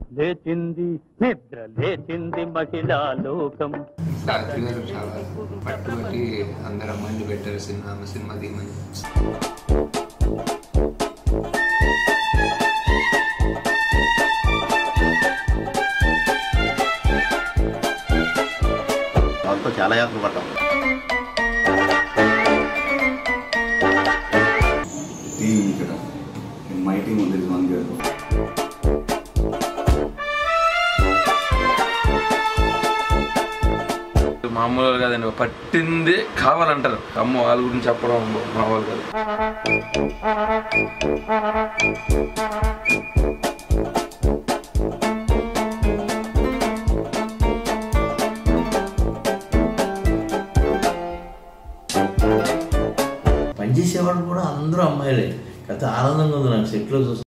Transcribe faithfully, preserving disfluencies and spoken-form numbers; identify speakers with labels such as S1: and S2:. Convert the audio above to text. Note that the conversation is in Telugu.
S1: లేచింది నిద్ర లేచింది మహిళా లోకం.
S2: రాత్రి గారు చాలా పట్టుబట్టి అందరు అమ్మాయిలు పెట్టారు సినిమా సినిమా తీయమని.
S3: వాళ్ళతో చాలా యాత్ర పడ్డాం.
S4: టీం ఇక్కడ మై టీం ఉంది వన్ గేర్.
S5: మామూలు కదండి, పట్టింది కావాలంటారు. అమ్మ వాళ్ళ గురించి చెప్పడం మా వాళ్ళు కాదు.
S6: పనిచేసేవాడు కూడా అందరూ అమ్మాయిలే. కాకపోతే ఆనందంగా ఉంది నాకు సెట్లో చూస్తే.